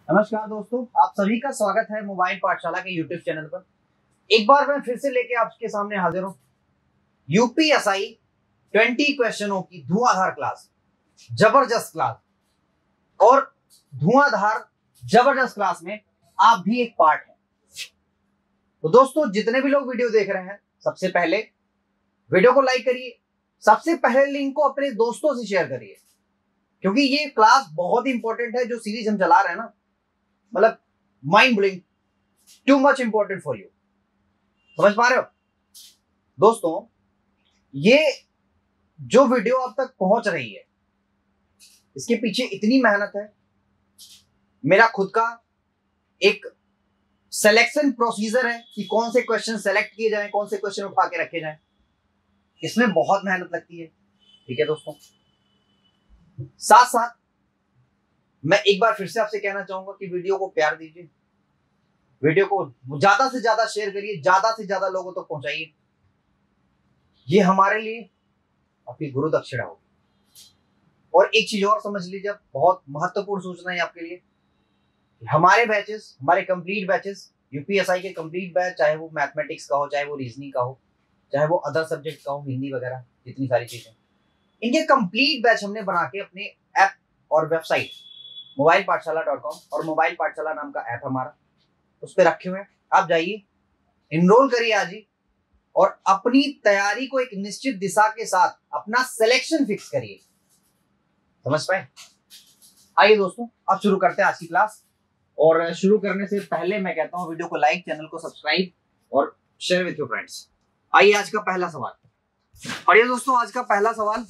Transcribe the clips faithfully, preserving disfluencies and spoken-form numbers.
नमस्कार दोस्तों, आप सभी का स्वागत है मोबाइल पाठशाला के यूट्यूब चैनल पर। एक बार मैं फिर से लेके आपके सामने हाजिर हूँ। यूपीएसआई ट्वेंटी क्वेश्चनों की धुआंधार क्लास, जबरदस्त क्लास, और धुआंधार जबरदस्त क्लास में आप भी एक पार्ट हैं। तो दोस्तों, जितने भी लोग वीडियो देख रहे हैं, सबसे पहले वीडियो को लाइक करिए, सबसे पहले लिंक को अपने दोस्तों से शेयर करिए, क्योंकि ये क्लास बहुत इंपॉर्टेंट है। जो सीरीज हम चला रहे हैं ना, मतलब mind blowing, too much important for you. समझ पा रहे हो दोस्तों? ये जो वीडियो अब तक पहुंच रही है, इसके पीछे इतनी मेहनत है। मेरा खुद का एक सिलेक्शन प्रोसीजर है कि कौन से क्वेश्चन सेलेक्ट किए जाएं, कौन से क्वेश्चन उठा के रखे जाएं। इसमें बहुत मेहनत लगती है, ठीक है दोस्तों। साथ साथ मैं एक बार फिर से आपसे कहना चाहूंगा कि वीडियो को प्यार दीजिए, वीडियो को ज्यादा से ज्यादा शेयर करिए, ज्यादा से ज्यादा लोगों तक तो पहुंचाइए। ये हमारे लिए आपकी गुरु दक्षिणा होगी। और एक चीज और समझ लीजिए, बहुत महत्वपूर्ण सूचना है आपके लिए। हमारे बैचेस, हमारे कंप्लीट बैचेस, यूपीएसआई के कंप्लीट बैच, चाहे वो मैथमेटिक्स का हो, चाहे वो रीजनिंग का हो, चाहे वो अदर सब्जेक्ट का हो, हिंदी वगैरह, जितनी सारी चीजें, इनके कंप्लीट बैच हमने बना के अपने ऐप और website mobile Pathshala dot com और मोबाइल पाठशाला नाम का ऐप हमारा, उस पर रखे हुए हैं। आप जाइए, इनरोल करिए आज ही, और अपनी तैयारी को एक निश्चित दिशा के साथ अपना सिलेक्शन फिक्स करिए। समझ पाए? आइए दोस्तों, अब शुरू करते हैं आज की क्लास। और शुरू करने से पहले मैं कहता हूं, वीडियो को लाइक, चैनल को सब्सक्राइब और शेयर विथ योर फ्रेंड्स। आइए आज का पहला सवाल। और ये दोस्तों, आज का पहला सवाल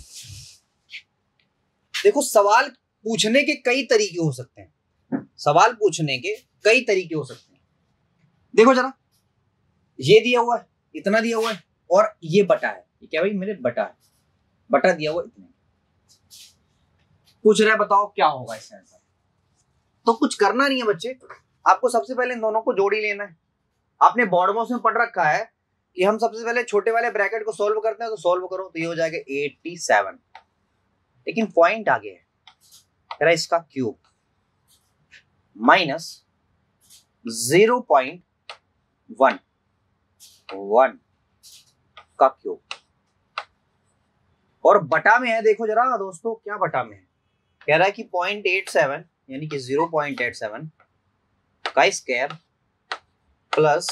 देखो, सवाल पूछने के कई तरीके हो सकते हैं। सवाल पूछने के कई तरीके हो सकते हैं। देखो जरा, ये दिया हुआ है, इतना दिया हुआ है, और ये बटा है। ये क्या भाई? मेरे बटा है, बटा दिया हुआ इतने। पूछ रहा है, बताओ क्या होगा इसका आंसर। तो कुछ करना नहीं है बच्चे, आपको सबसे पहले इन दोनों को जोड़ ही लेना है। आपने बोर्ड में पढ़ रखा है कि हम सबसे पहले छोटे वाले ब्रैकेट को सोल्व करते हैं, तो सोल्व करो, तो ये हो जाएगा एटी सेवन। लेकिन पॉइंट आगे है, कह रहा है इसका cube minus zero point one one का क्यूब, और बटा में है। देखो जरा दोस्तों, क्या बटा में है? कह रहा है कि पॉइंट एट सेवन, यानी कि जीरो पॉइंट एट सेवन का square plus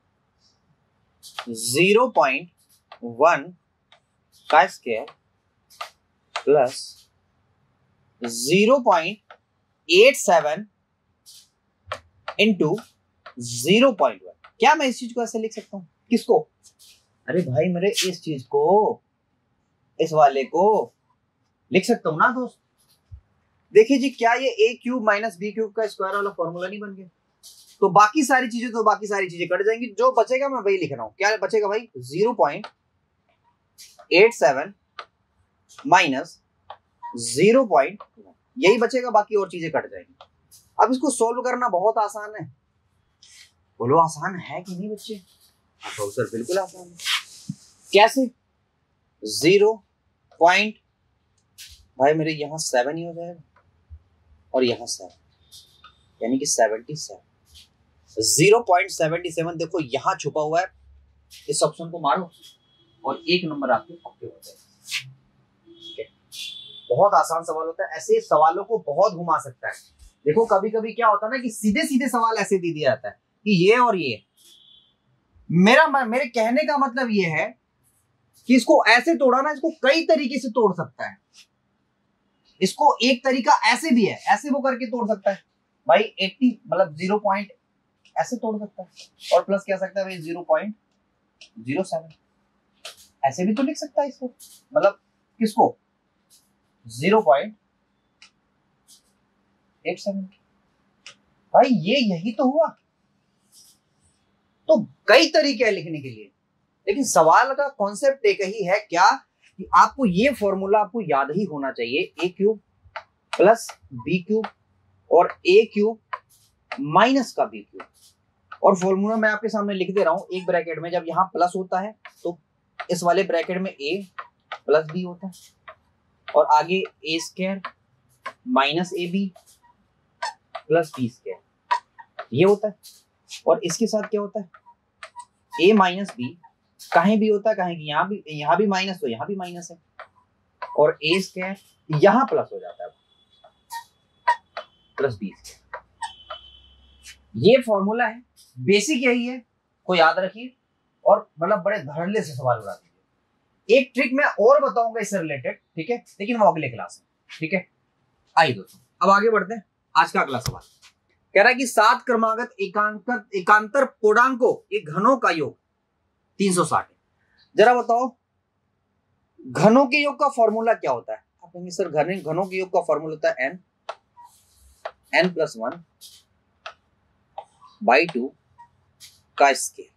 zero point one का square plus zero point eight seven into zero point one. क्या मैं इस चीज को ऐसे लिख सकता हूं? किसको? अरे भाई, मेरे इस चीज को, इस वाले को लिख सकता हूं ना दोस्त। देखिए जी, क्या ये A cube minus B cube का स्क्वायर वाला फॉर्मूला नहीं बन गया? तो बाकी सारी चीजें तो बाकी सारी चीजें कट जाएंगी। जो बचेगा मैं वही लिख रहा हूं। क्या बचेगा भाई? Zero point eight seven minus zero point one, यही बचेगा, बाकी और चीजें कट जाएंगी। अब इसको सोल्व करना बहुत आसान है। बोलो आसान है कि नहीं बच्चे? तो सर बिल्कुल आसान है। कैसे? जीरो पॉइंट, भाई मेरे यहाँ सेवन ही हो जाएगा, और यहाँ सेवन, यानी कि seventy seven. Zero point seventy seven देखो यहाँ छुपा हुआ है। इस ऑप्शन को मारो और एक नंबर आपके पक्के हो जाएगा। बहुत आसान सवाल होता है। ऐसे सवालों को बहुत घुमा सकता है। देखो, कभी कभी क्या होता है ना कि सीधे सीधे सवाल ऐसे दे दिया जाता है कि ये और ये। मेरा मेरे कहने का मतलब ये है कि इसको ऐसे तोड़ा ना, इसको कई तरीके से तोड़ सकता है। इसको एक तरीका ऐसे भी है, ऐसे वो करके तोड़ सकता है भाई। अस्सी मतलब जीरो पॉइंट ऐसे तोड़ सकता है, और प्लस क्या सकता है भाई? जीरो पॉइंट जीरो सेवन ऐसे भी तो लिख सकता है इसको। मतलब किसको? Zero point eight seven. भाई ये यही तो हुआ। तो कई तरीके हैं लिखने के लिए, लेकिन सवाल का कॉन्सेप्ट एक ही है। क्या? कि आपको ये फॉर्मूला आपको याद ही होना चाहिए। A cube plus B cube और ए क्यूब माइनस का बी क्यूब। और फॉर्मूला मैं आपके सामने लिख दे रहा हूं। एक ब्रैकेट में जब यहां प्लस होता है तो इस वाले ब्रैकेट में ए प्लस बी होता है, और आगे A square minus A B plus B square. ये होता है। और इसके साथ क्या होता है, a माइनस बी कहीं भी होता है, कहीं की यहाँ भी, यहाँ भी माइनस तो यहाँ भी माइनस है, और a स्क्वायर यहाँ प्लस हो जाता है, प्लस बी। ये फॉर्मूला है, बेसिक यही है, को याद रखिए और मतलब बड़े धड़ल्ले से सवाल उड़ा दीजिए। एक ट्रिक मैं और बताऊंगा इससे रिलेटेड, ठीक है, लेकिन वो अगले क्लास में, ठीक है। आइए दोस्तों अब आगे बढ़ते हैं। आज का अगला सवाल कह रहा है कि सात क्रमागत एकांतर एकांतर पूर्णांकों के घनों का योग तीन सौ साठ है। जरा बताओ घनों के योग का फॉर्मूला क्या होता है? आप कहेंगे सर घन घनों के योग का फॉर्मूला होता है N N plus one by two का स्केयर।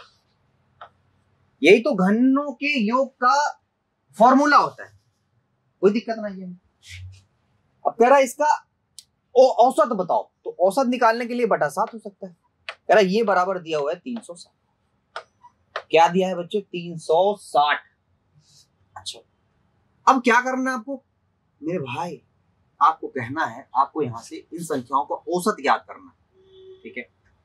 यही तो घनों के योग का फॉर्मूला होता है, कोई दिक्कत नहीं है। अब कह रहा है इसका औसत बताओ, तो औसत निकालने के लिए बटा सात हो सकता है। कह रहा है ये बराबर दिया हुआ है तीन सौ साठ। क्या दिया है बच्चों? तीन सौ साठ। अच्छा अब क्या करना है आपको मेरे भाई? आपको कहना है, आपको यहां से इन संख्याओं का औसत ज्ञात करना है, ठीक है।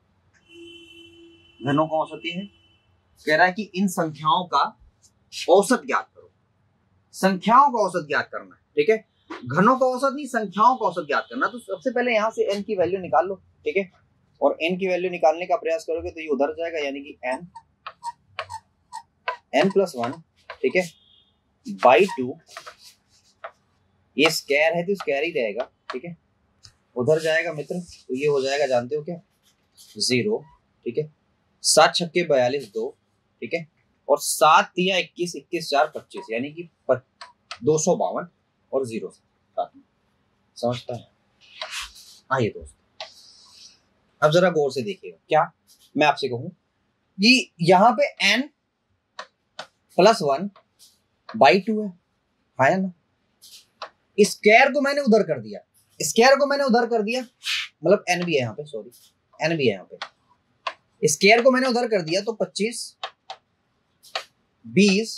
घनों का औसत ये है, कह रहा है कि इन संख्याओं का औसत ज्ञात करो, संख्याओं का औसत ज्ञात करना है, ठीक है। घनों का औसत नहीं, संख्याओं का औसत ज्ञात करना। तो सबसे पहले यहां से n की वैल्यू निकाल लो, ठीक है, और n की वैल्यू निकालने का प्रयास करोगे तो ये उधर जाएगा, यानी कि n n प्लस वन, ठीक है, बाई टू, ये स्क्वायर है तो स्क्वायर ही रहेगा, ठीक है, उधर जाएगा मित्र, तो ये हो जाएगा जानते हो क्या, जीरो, ठीक है, सात छक्के बयालीस दो, ठीक है, और सात या इक्कीस, इक्कीस चार पच्चीस, यानी कि दो सौ बावन और जीरो साथ में, समझता है? आइए दोस्त अब जरा गौर से देखिएगा, क्या मैं आपसे कहूं कि यहां पे n plus one by two है, है ना। स्क्वायर को मैंने उधर कर दिया, स्क्वायर को मैंने उधर कर दिया, मतलब n भी है यहाँ पे, सॉरी n भी है यहाँ पे, स्क्वायर को मैंने उधर कर दिया, तो पच्चीस बीस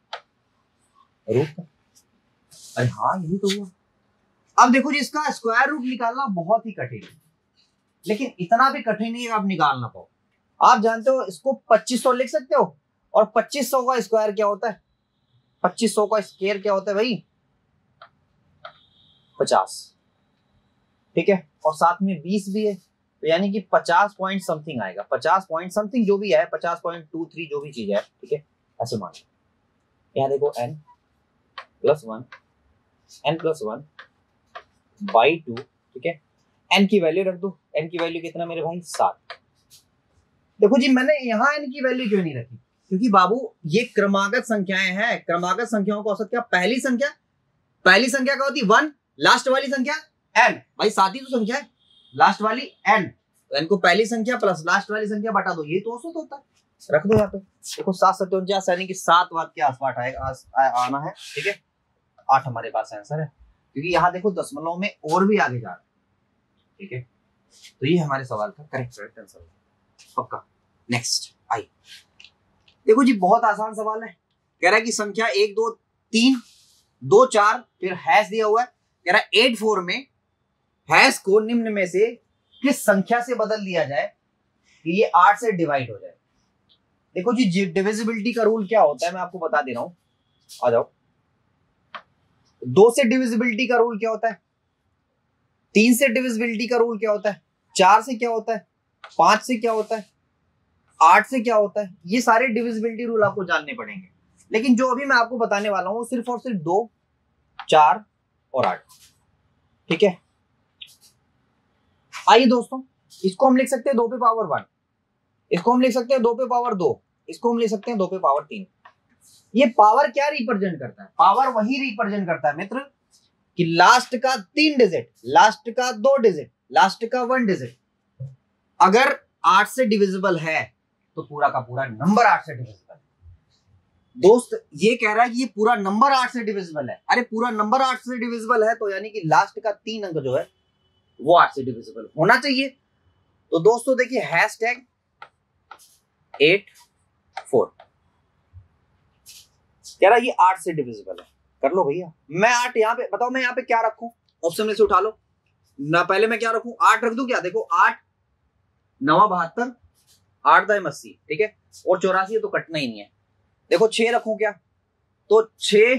रूट। अरे हाँ यही तो हुआ। अब देखो जी इसका स्क्वायर रूट निकालना बहुत ही कठिन है, लेकिन इतना भी कठिन नहीं है आप निकाल ना पाओ। आप जानते हो इसको पच्चीस सौ लिख सकते हो, और पच्चीस सौ का स्क्वायर क्या होता है? पच्चीस सौ का स्क्वायर क्या होता है भाई? पचास, ठीक है, और साथ में बीस भी है, तो यानी कि पचास पॉइंट समथिंग आएगा, पचास पॉइंट समथिंग जो भी है, पचास पॉइंट टू थ्री जो भी चीज है, ठीक है, ऐसे मान लो। यहाँ देखो n plus one n plus one by two, ठीक है, n की वैल्यू रख दो। n की वैल्यू कितना मेरे भाई? सात। देखो जी मैंने यहाँ n की वैल्यू क्यों नहीं रखी? क्योंकि बाबू ये क्रमागत संख्याएं हैं, क्रमागत संख्याओं का औसत क्या? पहली संख्या, पहली संख्या क्या होती? वन, लास्ट वाली संख्या n, भाई सात ही तो संख्या है, लास्ट वाली n, तो n को पहली संख्या प्लस लास्ट वाली संख्या बटा दो, ये तो औसत होता है। रख दो यहाँ पे, देखो सात सत्तर उनचास, यानी कि सात वाट के आसपास आएगा, आना है, ठीक है। आठ हमारे पास आंसर है, क्योंकि यहाँ देखो दशमलव में और भी आगे जा रहा है, ठीक है। तो ये हमारे सवाल का करेक्ट करेक्ट आंसर है पक्का। नेक्स्ट आई, देखो जी बहुत आसान सवाल है। कह रहा है कि संख्या एक दो तीन दो चार फिर हैश दिया हुआ है। कह रहा है एट फोर में हैश को निम्न में से किस संख्या से बदल दिया जाए कि ये आठ से डिवाइड हो जाए। देखो जी डिविजिबिलिटी का रूल क्या होता है मैं आपको बता दे रहा हूं, आ जाओ। दो से डिविजिबिलिटी का रूल क्या होता है? तीन से डिविजिबिलिटी का रूल क्या होता है? चार से क्या होता है? पांच से क्या होता है? आठ से क्या होता है? ये सारे डिविजिबिलिटी रूल आपको जानने पड़ेंगे, लेकिन जो अभी मैं आपको बताने वाला हूं सिर्फ और सिर्फ दो, चार और आठ, ठीक है। आइए दोस्तों, इसको हम लिख सकते हैं दो पे पावर वन, इसको हम लिख सकते हैं दो पे पावर दो, इसको हम लिख सकते हैं दो पे पावर तीन। ये पावर क्या रिप्रेजेंट करता है? पावर वही रिप्रेजेंट करता है मित्र कि लास्ट का तीन डिजिट, लास्ट का दो डिजिट, लास्ट का वन डिजिट अगर आठ से डिविजिबल है तो पूरा का पूरा नंबर आठ से डिविजिबल है। दोस्त ये कह रहा है कि ये पूरा नंबर आठ से डिविजिबल है। अरे पूरा नंबर आठ से डिविजिबल है तो यानी कि लास्ट का तीन अंक जो है वो आठ से डिविजिबल होना चाहिए। तो दोस्तों देखिए हैश टैग एट फोर कह रहा है ये आठ से डिविजिबल है, कर लो भैया। मैं आठ यहाँ पे बताओ, मैं यहाँ पे क्या रखूं? ऑप्शन में से उठा लो ना, पहले मैं क्या रखूं? आठ रख दूं क्या? देखो आठ नवा बहत्तर, आठ दाएं अस्सी, ठीक है, और चौरासी है तो कटना ही नहीं है। देखो छह रखूं क्या, तो छह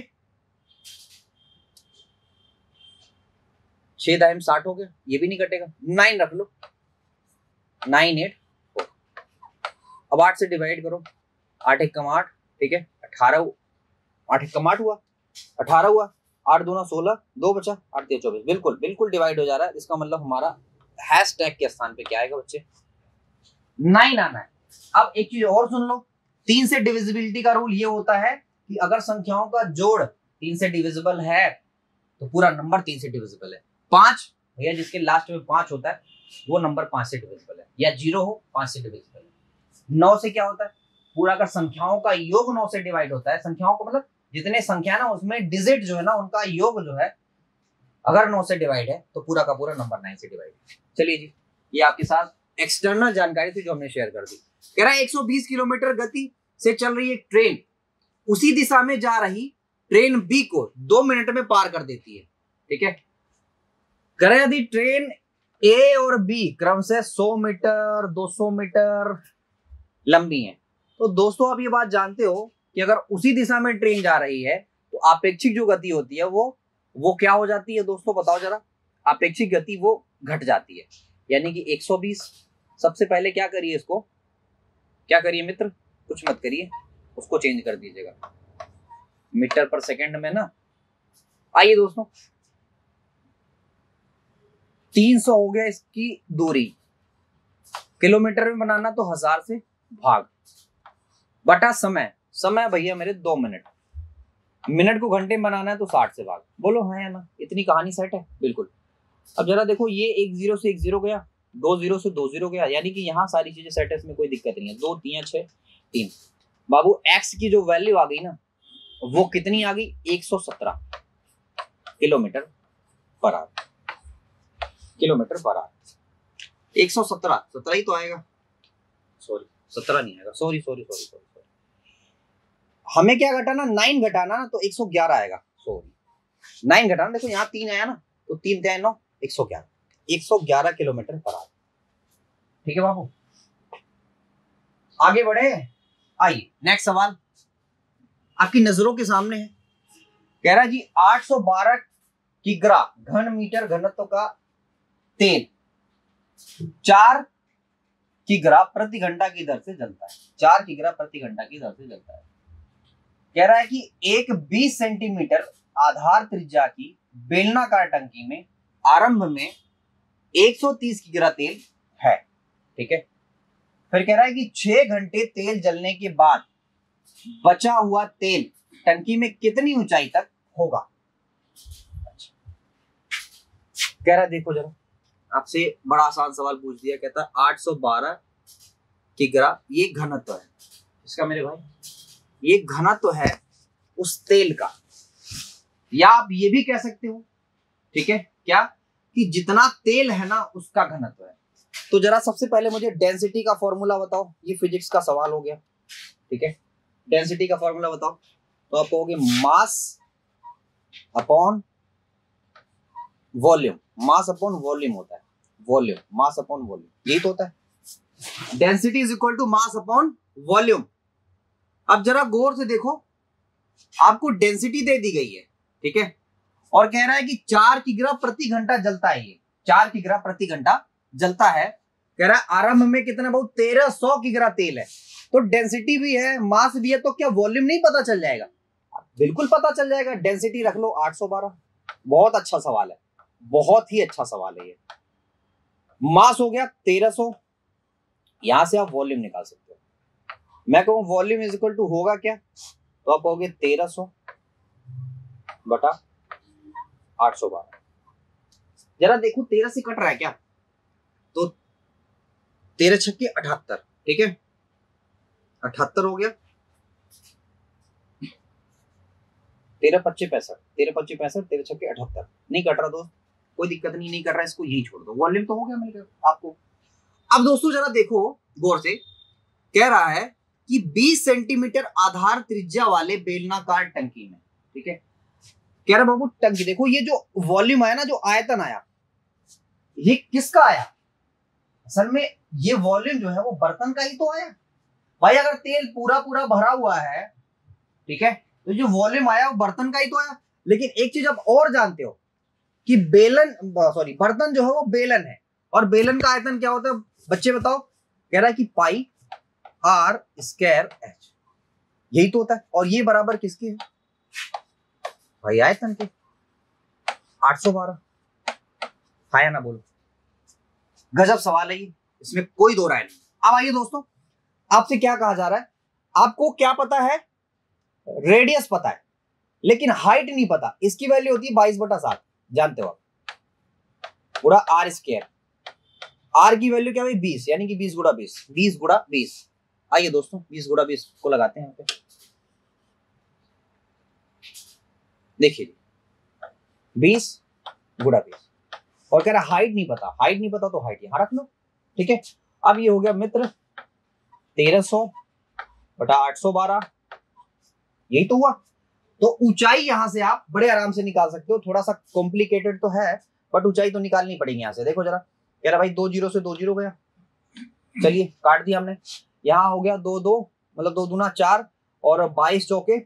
छह दाएं साठ हो गया, ये भी नहीं कटेगा। नाइन रख लो, नाइन एट फोर। अब आठ से डिवाइड करो, आठ एक कम आठ, ठीक है, अठारह, आठ एक कम आठ हुआ, अठारह हुआ, आठ दूना सोलह, दो बचा, आठ तीन चौबीस, बिल्कुल बिल्कुल डिवाइड हो जा रहा है। इसका मतलब हमारा हैश टैग के स्थान पे क्या आएगा बच्चे, नाइन आना है। अब एक चीज और सुन लो, तीन से डिविजिबिलिटी का रूल ये होता है कि अगर संख्याओं का जोड़ तीन से डिविजिबल है तो पूरा नंबर तीन से डिविजिबल है। पांच भैया जिसके लास्ट में पांच होता है वो नंबर पांच से डिविजिबल है, या जीरो हो पांच से डिविजिबल है। नौ से क्या होता है, पूरा अगर संख्याओं का योग नौ से डिवाइड होता है, संख्याओं को मतलब जितने संख्या ना उसमें डिजिट जो है ना उनका योग जो है अगर नौ से डिवाइड है तो पूरा का पूरा नंबर नाइन से डिवाइड है। चलिए जी, ये आपके साथ एक्सटर्नल जानकारी थी जो हमने शेयर कर दी। कह रहा है एक सौ बीस किलोमीटर गति से चल रही एक ट्रेन उसी दिशा में जा रही ट्रेन बी को दो मिनट में पार कर देती है, ठीक है। कह रहा है यदि ट्रेन ए और बी क्रमशः सौ मीटर दो सौ मीटर लंबी है, तो दोस्तों आप ये बात जानते हो कि अगर उसी दिशा में ट्रेन जा रही है तो आपेक्षिक जो गति होती है वो वो क्या हो जाती है दोस्तों, बताओ जरा। आपेक्षिक गति वो घट जाती है, यानी कि एक सौ बीस। सबसे पहले क्या करिए, इसको क्या करिए मित्र, कुछ मत करिए, उसको चेंज कर दीजिएगा मीटर पर सेकंड में ना। आइए दोस्तों, तीन सौ हो गया इसकी दूरी, किलोमीटर में बनाना तो हजार से भाग, बटा समय, समय भैया मेरे दो मिनट, मिनट को घंटे में बनाना है तो साठ से भाग। बोलो हाँ या ना, इतनी कहानी सेट है, बिल्कुल। अब जरा देखो, ये एक जीरो से एक जीरो गया, दो जीरो से दो जीरो गया, यानी कि यहाँ सारी चीजें सेट है, इसमें कोई दिक्कत नहीं है। दो तीन छह तीन, बाबू एक्स की जो वैल्यू आ गई ना वो कितनी आ गई, एक सौ सत्रह kilometre per hour, kilometre per hour एक सौ सत्रह, सत्रह ही तो आएगा, सॉरी सत्रह नहीं आएगा, सॉरी सॉरी सॉरी सॉरी हमें क्या घटाना, नाइन घटाना ना, तो एक सौ ग्यारह आएगा, सॉरी नाइन घटाना। देखो यहाँ तीन आया ना, तो तीन तीन नौ, एक सौ ग्यारह, एक सौ ग्यारह किलोमीटर पर आवर, ठीक है बाबू। आगे बढ़े, आइए नेक्स्ट सवाल आपकी नजरों के सामने है। कह रहा है जी आठ सौ बारह किग्रा घन मीटर घनत्व का तेल चार किग्रा प्रति घंटा की दर से जलता है, चार किग्रा प्रति घंटा की दर से जलता है। कह रहा है कि एक बीस सेंटीमीटर आधार त्रिज्या की बेलनाकार टंकी में आरंभ में एक सौ तीस किग्रा तेल है, ठीक है। फिर कह रहा है कि छह घंटे तेल जलने के बाद बचा हुआ तेल टंकी में कितनी ऊंचाई तक होगा। अच्छा। कह रहा है देखो जरा, आपसे बड़ा आसान सवाल पूछ दिया, कहता है आठ सौ बारह किग्रा ये घनत्व है इसका मेरे भाई, ये घनत्व है उस तेल का, या आप ये भी कह सकते हो, ठीक है, क्या कि जितना तेल है ना उसका घनत्व है। तो जरा सबसे पहले मुझे डेंसिटी का फॉर्मूला बताओ, ये फिजिक्स का सवाल हो गया, ठीक है। डेंसिटी का फॉर्मूला बताओ, तो आप कहोगे mass upon volume, mass upon volume होता है, वॉल्यूम मास अपॉन वॉल्यूम, यही तो होता है। Density is equal to mass upon volume. अब जरा गौर से देखो, आपको डेंसिटी दे दी गई है, ठीक है, और कह रहा है कि चार किग्रा प्रति घंटा जलता है, ये चार किग्रा प्रति घंटा जलता है। कह रहा है आरंभ में कितना बहुत तेरह सौ किग्रा तेल है, तो डेंसिटी भी है मास भी है, तो क्या वॉल्यूम नहीं पता चल जाएगा, बिल्कुल पता चल जाएगा। डेंसिटी रख लो आठ सौ बारह, बहुत अच्छा सवाल है, बहुत ही अच्छा सवाल है ये। मास हो गया तेरह सौ, यहां से आप वॉल्यूम निकाल सकते हो। मैं कहूं वॉल्यूम इज इक्वल टू होगा क्या, तो आप कहोगे तेरह सौ बटा आठ सौ बारह। जरा देखो तेरह से कट रहा है क्या, तो तेरह छक्के अठहत्तर, ठीक है, अठहत्तर हो गया, तेरह पच्चीस पैंसठ, तेरह पच्चीस पैंसठ, तेरह छक्के अठहत्तर, नहीं कट रहा दोस्त, कोई दिक्कत नहीं, नहीं कट रहा, इसको यही छोड़ दो, वॉल्यूम तो हो गया मेरे आपको। अब दोस्तों जरा देखो गौर से, कह रहा है कि बीस सेंटीमीटर आधार त्रिज्या वाले बेलनाकार टंकी में, ठीक है, कह रहा बाबू टंकी देखो, ये जो वॉल्यूम आया ना, जो आयतन आया, ये किसका आया, असल में ये वॉल्यूम जो है वो बर्तन का ही तो आया भाई। अगर तेल पूरा पूरा भरा हुआ है, ठीक है, तो जो वॉल्यूम आया वो बर्तन का ही तो आया। लेकिन एक चीज आप और जानते हो कि बेलन, सॉरी, बर्तन जो है वो बेलन है, और बेलन का आयतन क्या होता है बच्चे बताओ? कह रहा है कि पाई आर स्क्वायर एच, यही तो होता है। और ये बराबर किसके है भाई? आयतन के, आठ सौ बारह। आया ना? बोलो। गजब सवाल है ये, इसमें कोई दो राय नहीं। अब आइए दोस्तों, आपसे क्या कहा जा रहा है? आपको क्या पता है? रेडियस पता है, लेकिन हाइट नहीं पता। इसकी वैल्यू होती है बाईस बटा सात, जानते हो आप, पूरा आर स्क्वायर। आर की वैल्यू क्या भाई? बीस, यानी कि बीस गुड़ा बीस, बीस गुड़ा बीस। आइए दोस्तों, बीस गुड़ा बीस को लगाते हैं यहाँ पे। देखिए, बीस गुड़ा बीस, और कह रहा हाइट नहीं पता। हाइट नहीं पता तो हाइट यहां रख लो, ठीक है। अब ये हो गया मित्र तेरह सौ बटा आठ सौ बारह, यही तो हुआ। तो ऊंचाई यहां से आप बड़े आराम से निकाल सकते हो। थोड़ा सा कॉम्प्लिकेटेड तो है, बट ऊंचाई तो निकालनी पड़ेगी यहां से। देखो जरा, कह रहा भाई दो जीरो से दो जीरो गया, चलिए काट दिया हमने। यहां हो गया दो दो, मतलब दो दूना चार, और बाईस चौके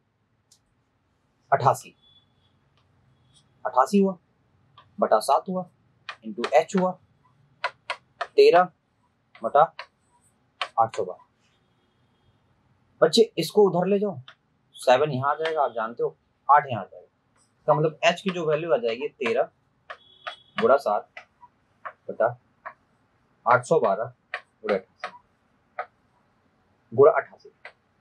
अठासी, अठासी हुआ बटा सात हुआ इंटू एच हुआ तेरह बटा आठ सौ बारह। बच्चे इसको उधर ले जाओ, सेवन यहाँ आ जाएगा, आप जानते हो, आठ यहाँ आ जाएगा। इसका मतलब एच की जो वैल्यू आ जाएगी तेरह गुड़ा सात बटा आठ सौ बारह गुड़ा अठासी, गुड़ा अठासी,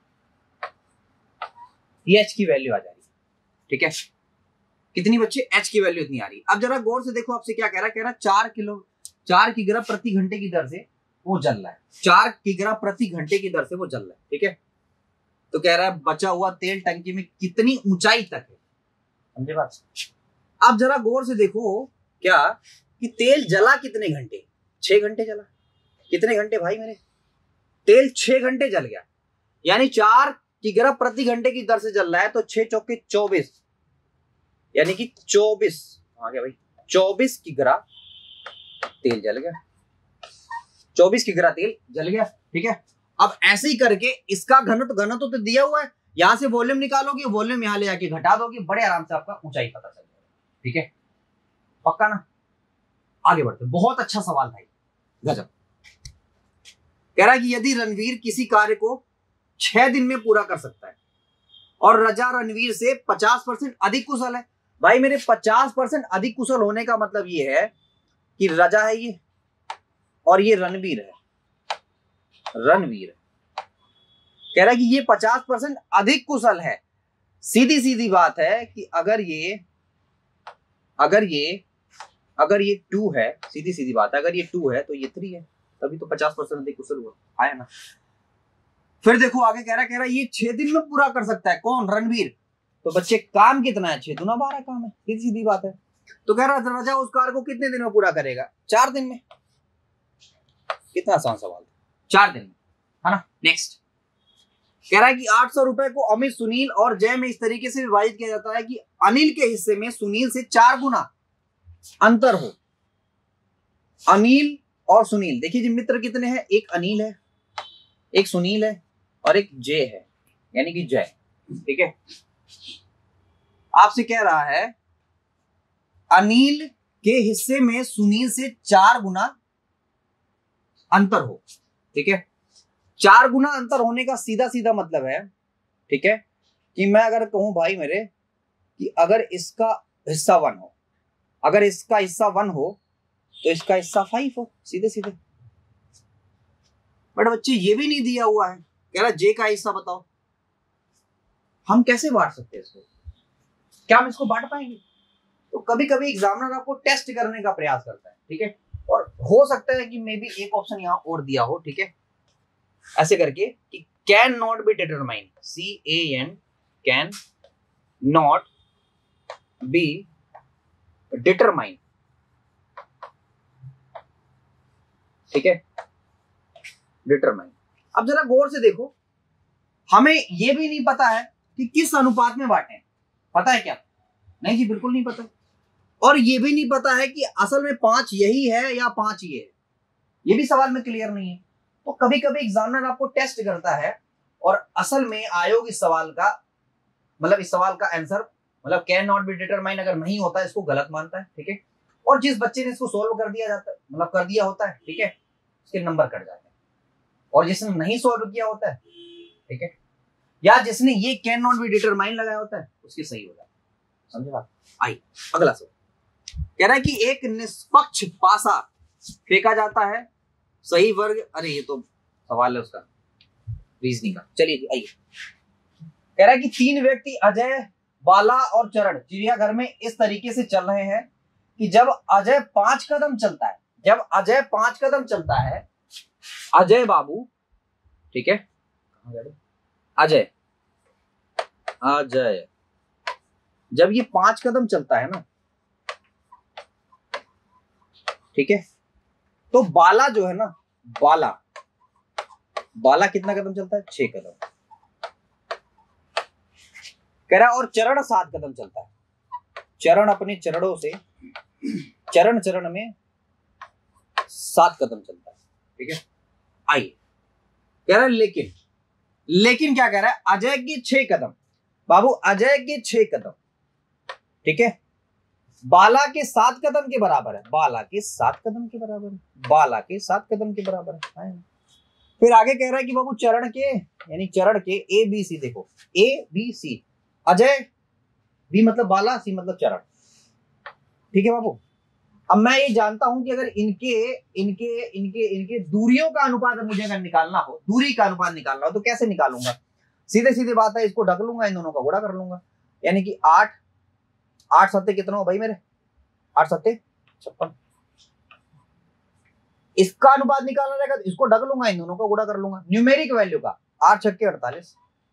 ये एच की वैल्यू आ जाएगी, ठीक है। कितनी बच्चे? एच की वैल्यू इतनी आ रही है। अब जरा गौर से देखो, आपसे क्या कह रहा है? कह रहा है चार किलो चार किग्रा प्रति घंटे की दर से वो जल रहा है। चार किग्रा प्रति घंटे की दर से वो जल रहा है, ठीक है। तो कह रहा है बचा हुआ तेल टंकी में कितनी ऊंचाई तक है, समझे बात? अब जरा गौर से देखो क्या कि तेल जला कितने घंटे? छह घंटे जला। कितने घंटे भाई मेरे? तेल छह घंटे जल गया, यानी चार किग्रा प्रति घंटे की दर से जल रहा है। तो छह चौके चौबीस, यानी कि चौबीस आ गया भाई, चौबीस किग्रा तेल जल गया, चौबीस किग्रा तेल जल गया, ठीक है। अब ऐसे ही करके इसका घनत्व घनत्व तो दिया हुआ है, यहां से वॉल्यूम निकालोगे, वॉल्यूम यहां ले जाके घटा दोगे, बड़े आराम से आपका ऊंचाई पता चल जाएगा, ठीक है। पक्का ना? आगे बढ़ते। बहुत अच्छा सवाल भाई, गजब। कह रहा है कि यदि रणवीर किसी कार्य को छह दिन में पूरा कर सकता है और रजा रणवीर से पचास परसेंट अधिक कुशल है। भाई मेरे पचास परसेंट अधिक कुशल होने का मतलब ये है कि रजा है ये, और ये रणवीर है, रणवीर कह रहा है कि ये पचास परसेंट अधिक कुशल है। सीधी सीधी बात है कि अगर ये अगर ये अगर ये टू है, सीधी सीधी बात है, अगर ये टू है तो ये थ्री है, तभी तो पचास परसेंट अधिक कुशल हुआ, आया ना? फिर देखो आगे कह रहा है कह रहा है ये छह दिन में पूरा कर सकता है, कौन? रणवीर। तो बच्चे काम कितना है? छह दुना बारह काम है, सीधी सीधी बात है। तो कह रहा है रजा उस कार्य को कितने दिन में पूरा करेगा? चार दिन में। कितना आसान सवाल, चार दिन में, है ना? नेक्स्ट कह रहा है कि आठ सौ रुपए को अमित, सुनील और जय में इस तरीके से विभाजित किया जाता है कि अनिल के हिस्से में सुनील से चार गुना अंतर हो। अनिल और सुनील, देखिए जी मित्र कितने हैं? एक अनिल है, एक सुनील है, और एक जय है, यानी कि जय, ठीक है। आपसे कह रहा है अनिल के हिस्से में सुनील से चार गुना अंतर हो, ठीक है। चार गुना अंतर होने का सीधा सीधा मतलब है, ठीक है, कि मैं अगर कहूं भाई मेरे कि अगर इसका हिस्सा वन हो, अगर इसका हिस्सा वन हो तो इसका हिस्सा फाइव हो, सीधे सीधे। बट बच्चे ये भी नहीं दिया हुआ है, कह रहा जे का हिस्सा बताओ। हम कैसे बांट सकते हैं इसको? क्या हम इसको बांट पाएंगे? तो कभी कभी एग्जामिनर आपको टेस्ट करने का प्रयास करता है, ठीक है, और हो सकता है कि मे बी एक ऑप्शन यहां और दिया हो, ठीक है, ऐसे करके कि can not be determine, C A N, can not be determine, ठीक है, डिटरमाइन। अब जरा गौर से देखो, हमें यह भी नहीं पता है कि किस अनुपात में बांटे, पता है क्या? नहीं जी, बिल्कुल नहीं पता। और यह भी नहीं पता है कि असल में पांच यही है या पांच ये है, ये भी सवाल में क्लियर नहीं है। तो कभी कभी एग्जामिनर आपको टेस्ट करता है और असल में आयोग इस सवाल का मतलब इस सवाल का आंसर मतलब कैन नॉट बी डिटरमाइन अगर नहीं होता है इसको गलत मानता है, ठीक है। और जिस बच्चे ने इसको सोल्व कर दिया जाता है मतलब कर दिया होता है, ठीक है, उसके नंबर कट जाते हैं। और जिसने नहीं सोल्व किया होता है, ठीक है, या जिसने ये कैन नॉट बी डिटरमाइन लगाया होता है उसके सही हो जाता है। समझे बात? आई अगला सवाल कह रहा है कि एक निष्पक्ष पासा फेंका जाता है, सही वर्ग, अरे ये तो सवाल है उसका रीजनिंग का, चलिए जी आइए। कह रहा है कि तीन व्यक्ति अजय, बाला और चरण चिड़ियाघर में इस तरीके से चल रहे हैं कि जब अजय पांच कदम चलता है जब अजय पांच कदम चलता है अजय बाबू, ठीक है, अजय अजय जब ये पांच कदम चलता है ना, ठीक है, तो बाला जो है ना, बाला बाला कितना कदम चलता है? छह कदम। कह रहा है और चरण सात कदम चलता है। चरण अपने चरणों से चरण चरण में सात कदम चलता है, ठीक है। आइए कह रहा है लेकिन लेकिन क्या कह रहा है? अजय के छह कदम, बाबू अजय के छह कदम, ठीक है, बाला के सात कदम के बराबर है। बाला के सात कदम के बराबर है बाला के सात कदम के बराबर है। फिर आगे कह रहा है कि बाबू चरण के यानी चरण के ए बी सी, देखो A B C, Ajay B मतलब बाला, सी मतलब चरण, ठीक है बाबू। अब मैं ये जानता हूं कि अगर इनके इनके इनके इनके दूरियों का अनुपात मुझे अगर निकालना हो, दूरी का अनुपात निकालना हो तो कैसे निकालूंगा? सीधे सीधे बात है, इसको ढक लूंगा, इन दोनों का गुणा कर लूंगा, यानी कि आठ आठ सत्ते कितना हो भाई मेरे? आठ सत्ते छप्पन। इसका अनुपात निकालना रहेगा तो इसको ढक लूंगा, इन दोनों का गुणा कर लूंगा, न्यूमेरिक वैल्यू का। आठ छक्के अड़तालीस।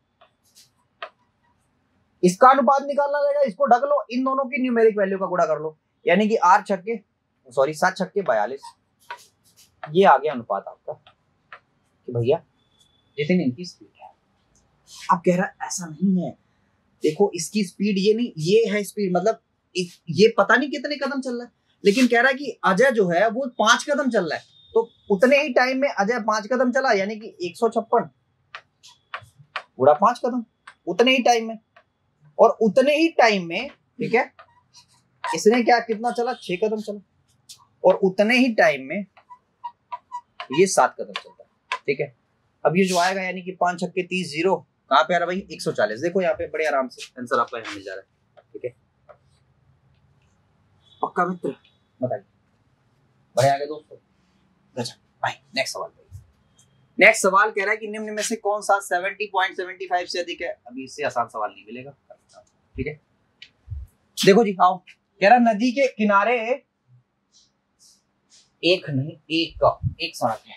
इसका अनुपात निकालना रहेगा, इसको ढक लो, इन दोनों की न्यूमेरिक वैल्यू का गुणा कर लो, यानी कि आठ छक्के सॉरी सात छक्के बयालीस। ये आ गया अनुपात आपका कि भैया जितनी इनकी स्पीड है। अब कह रहा है ऐसा नहीं है, देखो इसकी स्पीड ये नहीं, ये है स्पीड, मतलब ये पता नहीं कितने कदम चल रहा है, लेकिन कह रहा है कि अजय जो है वो पांच कदम चल रहा है, तो उतने ही टाइम में अजय पांच कदम चला, यानी कि एक सौ छप्पन गुणा पांच कदम, उतने ही टाइम में। और उतने ही टाइम में, ठीक है, इसने क्या कितना चला? छह कदम चला। और उतने ही टाइम में ये सात कदम चलता है, ठीक है। अब ये जो आएगा यानी कि पांच छक्के तीस, जीरो कहां पे आ रहा भाई? एक सौ चालीस। देखो यहाँ पे बड़े आराम से आंसर आपका यहाँ मिल जा रहा है, ठीक है। पक्का मित्र बताइए, बढ़े आगे दोस्तों। अच्छा भाई नेक्स्ट सवाल। नेक्स्ट सवाल कह रहा है कि निम्न में से कौन सा सत्तर पॉइंट सात पाँच से अधिक है? अभी इससे आसान सवाल नहीं मिलेगा, ठीक है। देखो जी आओ, कह रहा नदी के किनारे एक नहीं एक का एक सड़क है,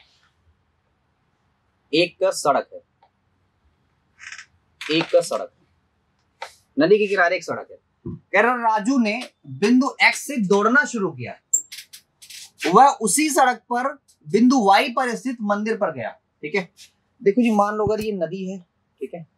एक का सड़क है एक का सड़क है नदी के किनारे एक सड़क है। कह रहा राजू ने बिंदु एक्स से दौड़ना शुरू किया, वह उसी सड़क पर बिंदु वाई पर स्थित मंदिर पर गया, ठीक है। देखो जी मान लो अगर ये नदी है, ठीक है,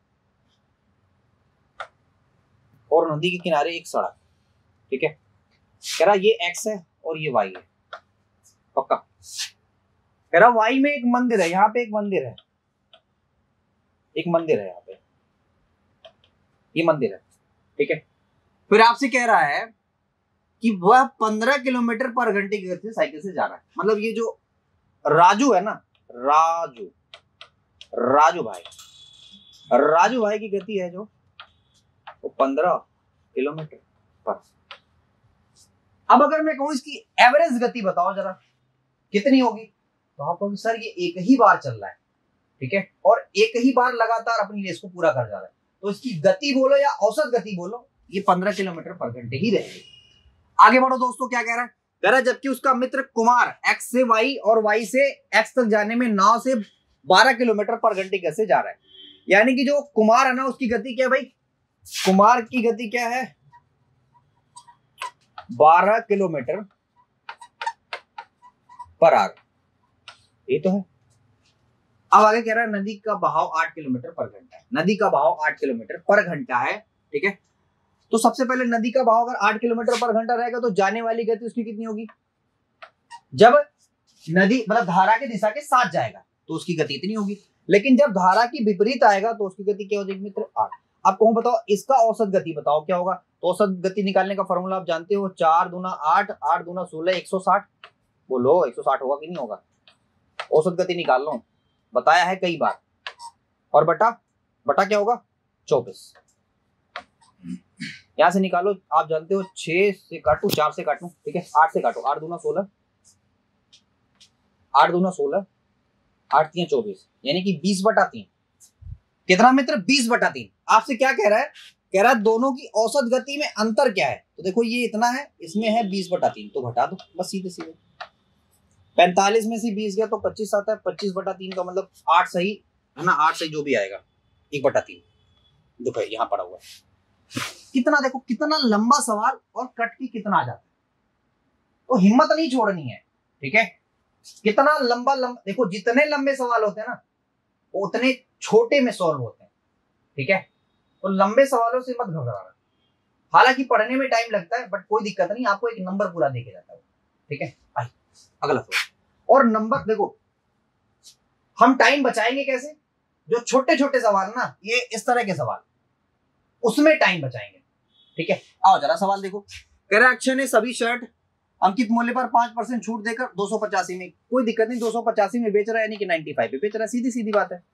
और नदी के किनारे एक सड़क, ठीक है। कह रहा ये एक्स है और ये वाई है, पक्का। कह रहा वाई में एक मंदिर है, यहाँ पे एक मंदिर है, एक मंदिर है यहाँ पे, ये मंदिर है, ठीक है। फिर आपसे कह रहा है कि वह पंद्रह किलोमीटर पर घंटे की गति से साइकिल से जा रहा है। मतलब ये जो राजू है ना, राजू राजू भाई राजू भाई की गति है जो वो पंद्रह किलोमीटर पर। अब अगर मैं कहूं इसकी एवरेज गति बताओ जरा कितनी होगी, तो आप कहोगे सर ये एक ही बार चल रहा है, ठीक है, और एक ही बार लगातार अपनी रेस को पूरा कर जा रहा है, तो इसकी गति बोलो या औसत गति बोलो, ये पंद्रह किलोमीटर पर घंटे ही रहेगी। आगे बढ़ो दोस्तों, क्या कह रहा है? कह रहा है जबकि उसका मित्र कुमार एक्स से वाई और वाई से एक्स तक जाने में नाव से बारह किलोमीटर पर घंटे की गति से जा रहा है। यानी कि जो कुमार है ना उसकी गति क्या है भाई? कुमार की गति क्या है? बारह किलोमीटर पर आवर, ये तो है। अब आगे कह रहा है नदी का बहाव आठ किलोमीटर पर घंटा है। नदी का बहाव आठ किलोमीटर पर घंटा है, ठीक है। तो सबसे पहले नदी का बहाव अगर आठ किलोमीटर पर घंटा रहेगा तो जाने वाली गति उसकी कितनी होगी? जब नदी मतलब धारा की दिशा के साथ जाएगा तो उसकी गति इतनी होगी, लेकिन जब धारा की विपरीत आएगा तो उसकी गति क्या हो जाएगी मित्र, आठ। अब कहूं बताओ इसका औसत गति बताओ क्या होगा, तो औसत गति निकालने का फॉर्मूला आप जानते हो, चार दूना आठ, आठ दूना सोलह, एक सौ साठ। बोलो एक सौ साठ होगा कि नहीं होगा, औसत गति निकाल लो, बताया है कई बार। और बटा बटा क्या होगा, चौबीस। यहां से निकालो, आप जानते हो छह से काटू, चार से काटू, ठीक है, आठ से काटो, आठ दूना सोलह, आठ दूना सोलह, आठ तीन चौबीस, यानी कि बीस बटा तीन। कितना मित्र, बीस बटा तीन। आपसे क्या कह रहा है, कह रहा है दोनों की औसत गति में अंतर क्या है, तो देखो ये इतना है, इसमें है बीस बटा तीन, तो घटा दो बस सीधे सीधे। पैंतालीस में से बीस गया तो पच्चीस आता है, पच्चीस बटा तीन का मतलब आठ सही है ना, आठ सही जो भी आएगा, एक बटा तीन। देखो यहाँ पड़ा हुआ है कितना, देखो कितना लंबा सवाल और कट की कितना आ जाता है, तो हिम्मत नहीं छोड़नी है, ठीक है। कितना लंबा लंबा, देखो जितने लंबे सवाल होते हैं ना उतने छोटे में सॉल्व होते हैं, ठीक है। तो लंबे सवालों से मत घबराना, हालांकि पढ़ने में टाइम लगता है बट कोई दिक्कत नहीं, आपको एक नंबर पूरा देके जाता है, ठीक है। आई अगला सवाल, और नंबर देखो हम टाइम बचाएंगे कैसे, जो छोटे छोटे सवाल ना, ये इस तरह के सवाल, उसमें टाइम बचाएंगे, ठीक है। आओ जरा सवाल देखो, कह रहा अक्षय ने सभी शर्ट अंकित मूल्य पर पांच परसेंट छूट देकर दो सौ पचासी में, कोई दिक्कत नहीं, दो सौ पचासी में बेच रहा है यानी कि पचानवे पे बेच रहा है, सीधी सीधी बात है,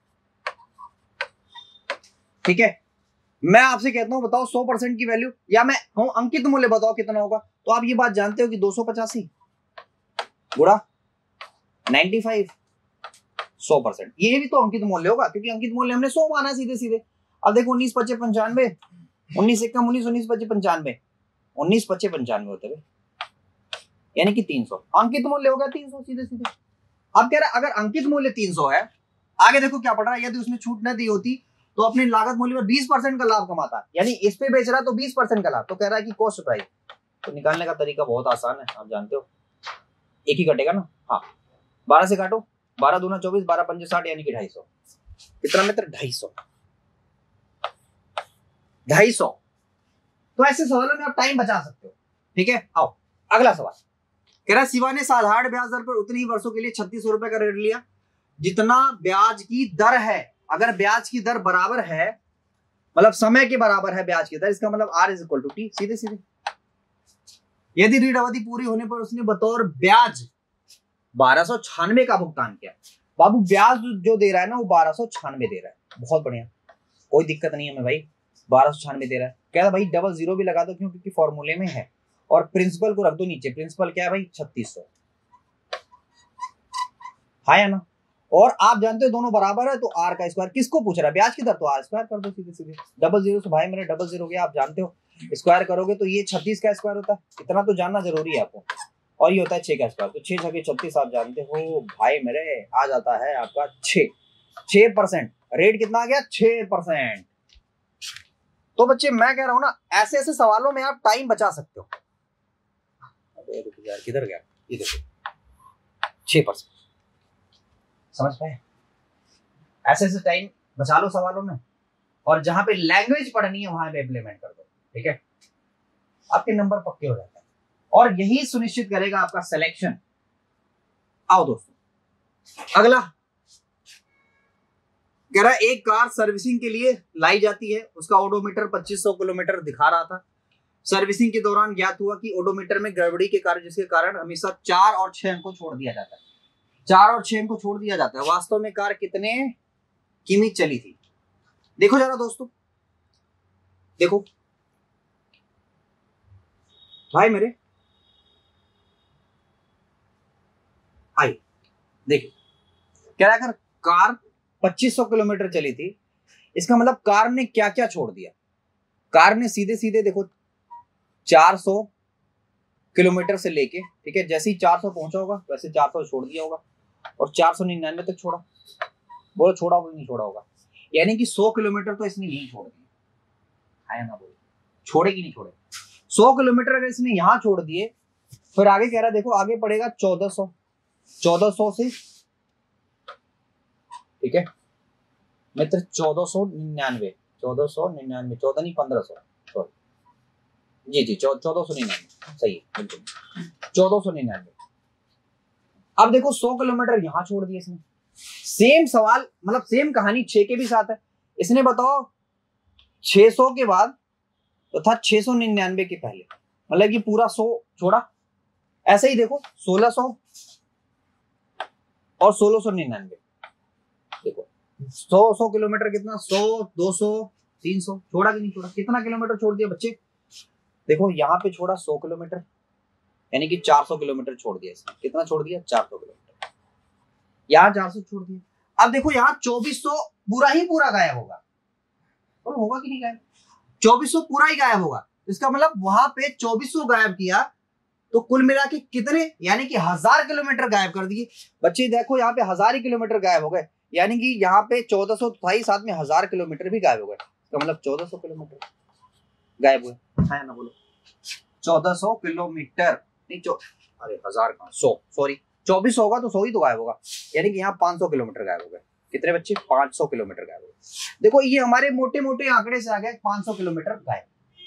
ठीक है। मैं आपसे कहता हूं बताओ सौ परसेंट की वैल्यू, या मैं कहूं अंकित मूल्य बताओ कितना होगा, तो आप ये बात जानते हो कि दो सौ पचासी गुणा पचानवे, सौ परसेंट, ये भी तो अंकित मूल्य होगा क्योंकि अंकित मूल्य हमने सौ माना सीधे सीधे। अब देखो उन्नीस पच्चे पंचानवे, उन्नीस एक कम उन्नीस, उन्नीस पच्चे पंचानवे, उन्नीस पच्चे पंचानवे होते हुए यानी कि तीन सौ, अंकित मूल्य होगा तीन सौ सीधे सीधे। अब कह रहा है अगर अंकित मूल्य तीन सौ है, आगे देखो क्या पड़ रहा है, यदि उसने छूट न दी होती तो अपने लागत मूल्य पर बीस परसेंट का लाभ कमाता, यानी इस पे बेच रहा तो बीस परसेंट का लाभ, तो कह रहा है कि कॉस्ट प्राइस। तो निकालने का तरीका बहुत आसान है, आप जानते हो, एक ही कटेगा ना, हाँ बारह से काटो, बारह दूना चौबीस, बारह पंजे साठ, यानी कि ढाई सौ। कितना मित्र, ढाई सौ, ढाई सौ। तो ऐसे सवालों में आप टाइम बचा सकते हो, ठीक है। आओ अगला सवाल, कह रहा शिवा ने साधारण ब्याज दर पर उतनी ही वर्षों के लिए छत्तीस सौ रुपए का ऋण लिया जितना ब्याज की दर है। अगर ब्याज की दर बराबर है, मतलब समय के बराबर है ब्याज की दर, इसका मतलब R is equal to T, सीधे सीधे। यदि ऋण अवधि पूरी होने पर उसने बतौर ब्याज बारह सौ छियानवे का भुगतान किया, बाबू ब्याज जो दे रहा है ना वो बारह सौ छियानवे दे रहा है, बहुत बढ़िया, कोई दिक्कत नहीं है, मैं भाई बारह सौ छियानवे दे रहा है, कह रहा भाई डबल जीरो भी लगा दो क्यों, क्योंकि फॉर्मूले में है, और प्रिंसिपल को रख दो नीचे, प्रिंसिपल क्या है भाई, छत्तीस सौ, हाँ या ना। और आप जानते हो दोनों बराबर है तो आर का स्क्वायर, किसको पूछ रहा है, ब्याज की दर, तो आर स्क्वायर कर दो सीधे सीधे। डबल जीरो से भाई मेरे डबल जीरो गया, आप जानते हो स्क्वायर करोगे तो ये छत्तीस का स्क्वायर होता है, इतना तो जानना जरूरी है आपको, और ये होता है छह का स्क्वायर, तो छह छके छत्तीस, आप जानते हो भाई मेरे आ जाता है आपका छह, छह परसेंट रेट कितना आ गया, छह परसेंट। तो बच्चे मैं कह रहा हूं ना, ऐसे ऐसे सवालों में आप टाइम बचा सकते हो। यार किधर गया, ये देखो छह परसेंट, समझ पाए, ऐसे ऐसे टाइम बचा लो सवालों में, और जहां पे लैंग्वेज पढ़नी है वहां पे इम्प्लीमेंट कर दो, ठीक है, आपके नंबर पक्के हो जाते हैं, और यही सुनिश्चित करेगा आपका सिलेक्शन। आओ दोस्तों अगला, कह रहा एक कार सर्विसिंग के लिए लाई जाती है, उसका ओडोमीटर पच्चीस सौ किलोमीटर दिखा रहा था, सर्विसिंग के दौरान ज्ञात हुआ कि ओडोमीटर में गड़बड़ी के कारण, जिसके कारण हमेशा चार और छह अंक को छोड़ दिया जाता है, चार और छह अंक को छोड़ दिया जाता है। वास्तव में कार कितने किमी चली थी, देखो जरा दोस्तों, देखो भाई मेरे, आई देखिए, कह रहा अगर कार पच्चीस सौ किलोमीटर चली थी, इसका मतलब कार ने क्या क्या छोड़ दिया, कार ने सीधे सीधे देखो चार सौ किलोमीटर से लेके, ठीक है, जैसे ही चार सौ पहुंचा होगा वैसे चार सौ छोड़ दिया होगा, और चार सौ निन्यानवे तक छोड़ा, बोलो छोड़ा होगा नहीं छोड़ा होगा, यानी कि सौ किलोमीटर तो इसने नहीं छोड़ दिया, है ना, बोलो छोड़ेगी नहीं छोड़े, सौ किलोमीटर अगर इसने यहां छोड़ दिए, फिर आगे कह रहा देखो आगे पड़ेगा चौदह सौ, चौदह सौ से, ठीक है मित्र, चौदह सौ निन्यानवे, चौदह सौ निन्यानवे, चौदह नहीं पंद्रह सौ, सॉरी जी जी चौदह सौ निन्यानवे, सही है बिल्कुल, चौदह सौ निन्यानवे, अब देखो सौ किलोमीटर यहां छोड़ दिया इसने। सेम सवाल मतलब सेम कहानी छह के भी साथ है। इसने बताओ छह सौ के बाद तो था छह सौ निन्यानवे के पहले, मतलब कि पूरा सौ छोड़ा। ऐसे ही देखो सोलह सौ और सोलह सौ निन्यानवे, देखो सौ सौ किलोमीटर कितना, सौ दो सौ तीन सौ छोड़ा कि नहीं छोड़ा, कितना किलोमीटर छोड़ दिया बच्चे। देखो यहाँ पे छोड़ा सौ किलोमीटर, यानी कि चार सौ किलोमीटर छोड़ दिया इसने। कितना छोड़ दिया, चार सौ किलोमीटर। यहाँ चार सौ छोड़ दिया। अब देखो यहाँ चौबीस सौ पूरा ही पूरा गायब होगा, और होगा कि नहीं गायब, चौबीस सौ पूरा ही गायब होगा। इसका मतलब वहां पे चौबीस सौ गायब किया तो कुल मिला के कितने, यानी कि हजार किलोमीटर गायब कर दिए। बच्चे देखो यहाँ पे हजार ही किलोमीटर गायब हो गए, यानी कि यहाँ पे चौदह सौ था ही, साथ में हजार किलोमीटर भी गायब हो गए। इसका मतलब चौदह सौ किलोमीटर गायब हुए। हाँ ना बोलो, चौदह सौ किलोमीटर नहीं, चौ अरे हजार कहाँ, सौ सॉरी चौबीस होगा तो सौ ही तो गायब होगा, यानी कि यहाँ पांच सौ किलोमीटर गायब हो गए। कितने बच्चे, पांच सौ किलोमीटर गायब हो गए। देखो ये हमारे मोटे मोटे आंकड़े से आ गए पांच सौ किलोमीटर गायब।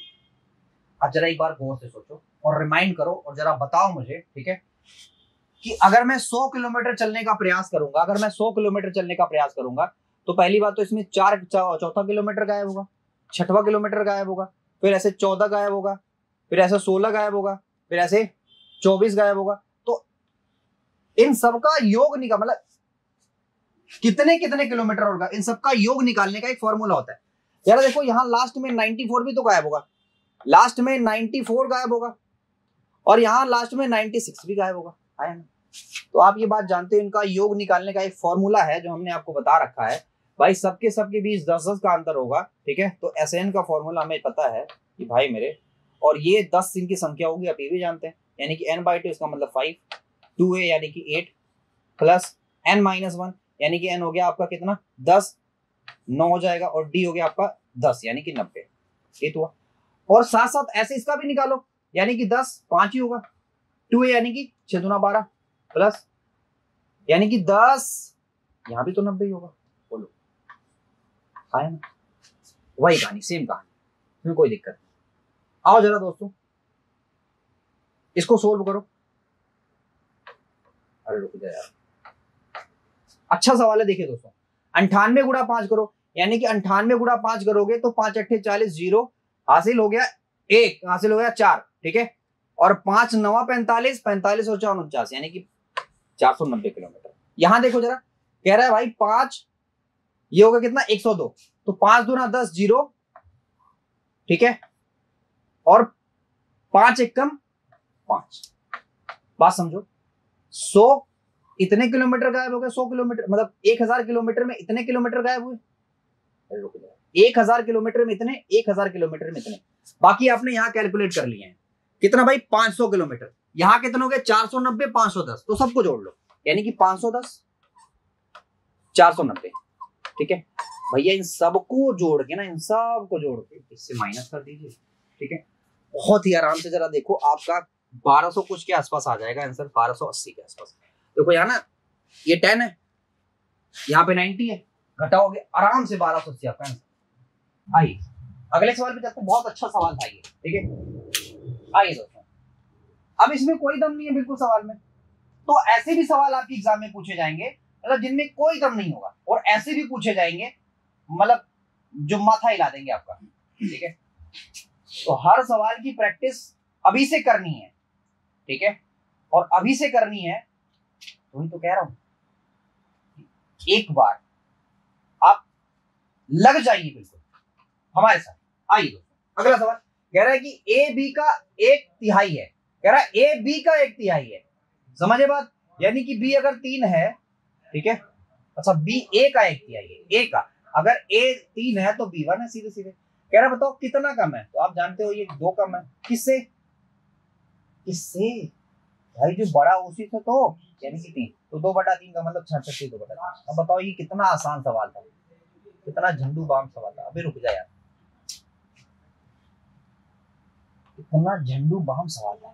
अब जरा एक बार गौर से सोचो और रिमाइंड करो और जरा बताओ मुझे, ठीक है, कि अगर मैं सौ किलोमीटर चलने का प्रयास करूंगा, अगर मैं सौ किलोमीटर चलने का प्रयास करूंगा तो पहली बात तो इसमें चार चौथा किलोमीटर गायब होगा, छठवां किलोमीटर गायब होगा, फिर ऐसे चौदह गायब होगा, फिर ऐसे सोलह गायब होगा, फिर ऐसे चौबीस गायब होगा। तो इन सबका योग निकाल, मतलब कितने कितने किलोमीटर होगा, इन सबका योग निकालने का एक फॉर्मूला होता है। यार देखो यहाँ लास्ट में चौरानवे भी तो गायब होगा, लास्ट में चौरानवे गायब होगा, और यहाँ लास्ट में छियानवे भी गायब होगा, है ना। तो आप ये बात जानते हो, इनका योग निकालने का एक फॉर्मूला है जो हमने आपको बता रखा है भाई। सबके सबके बीच दस दस का अंतर होगा, ठीक है। तो एस एन का फॉर्मूला हमें पता है कि भाई मेरे, और ये दस इनकी संख्या होगी, आप ये भी जानते हैं, यानी कि एन बाई टू इसका मतलब फाइव, टू ए यानी कि eight, plus N minus one यानी कि एन हो गया आपका कितना, दस, नौ हो जाएगा, और डी हो गया आपका दस यानी कि नब्बे। ये तो हुआ, और साथ साथ ऐसे इसका भी निकालो, यानी कि दस पांच ही होगा, टू ए यानी कि छह दुना बारह, प्लस यानी कि दस, यहां भी तो नब्बे ही होगा। बोलो है ना, वही कहानी, सेम कहानी, इसमें कोई दिक्कत नहीं। आओ जरा दोस्तों इसको सोल्व करो। अरे रुक जाओ यार, अच्छा सवाल है, देखिए दोस्तों, अंठानवे गुणा पांच करो, यानी कि अंठानवे गुणा पांच करोगे तो पांच अट्ठे चालीस, जीरो हासिल हो गया, एक हासिल हो गया चार, ठीक है। और पांच नवा पैंतालीस, पैंतालीस और चार उनचास, यानी कि चार सौ नब्बे किलोमीटर। यहां देखो जरा, कह रहा है भाई पांच, ये होगा कितना, एक सौ दो, तो पांच दूना दस, जीरो, ठीक है, और पांच एक कम पांच। बात समझो, सौ इतने किलोमीटर गायब हो गए, सौ किलोमीटर मतलब एक हजार किलोमीटर में इतने किलोमीटर गायब हुए, एक हजार किलोमीटर में इतने, एक हजार किलोमीटर में इतने, बाकी आपने यहां कैलकुलेट कर लिए हैं कितना भाई, पांच सौ किलोमीटर। यहां कितने हो गए, चार सौ नब्बे, पांच सौ दस, तो सबको जोड़ लो, यानी कि पांच सौ दस, चार सौ नब्बे, ठीक है भैया। इन सबको जोड़ के ना, इन सबको जोड़ के इससे माइनस कर दीजिए, ठीक है। बहुत ही आराम से जरा देखो, आपका बारह सौ कुछ के आसपास आ जाएगा आंसर, बारह सौ अस्सी के आसपास। देखो यहाँ ना ये टेन है, यहाँ पे नाइनटी है, घटाओगे आराम से बारह सौ अस्सी आपका आंसर। आइए अगले सवाल पे चलते हैं, बहुत अच्छा सवाल था ये, ठीक है। आइए दोस्तों, अब इसमें कोई दम नहीं है बिल्कुल सवाल में, तो ऐसे भी सवाल आपके एग्जाम में पूछे जाएंगे मतलब जिनमें कोई दम नहीं होगा, और ऐसे भी पूछे जाएंगे मतलब जो माथा हिला देंगे आपका, ठीक है। तो हर सवाल की प्रैक्टिस अभी से करनी है, ठीक है, और अभी से करनी है, तो ही तो कह रहा हूं, एक बार आप लग जाइए बिल्कुल हमारे साथ। आइए दोस्तों अगला सवाल कह रहा है कि ए बी का एक तिहाई है, कह रहा है ए बी का एक तिहाई है, समझे बात, यानी कि बी अगर तीन है, ठीक है, अच्छा बी ए का एक तिहाई है, ए का, अगर ए तीन है तो बी वन है, सीधे सीधे। कह रहा बताओ कितना कम है, तो आप जानते हो ये दो कम है, किससे, किससे भाई, जो बड़ा उसी से, तो यानी कि तीन, तो दो बटा तीन का मतलब छह, दो बटा तीन। अब बताओ ये कितना आसान सवाल था, कितना झंडू बाम सवाल था। अभी रुक जा यार, कितना झंडू बाम सवाल था,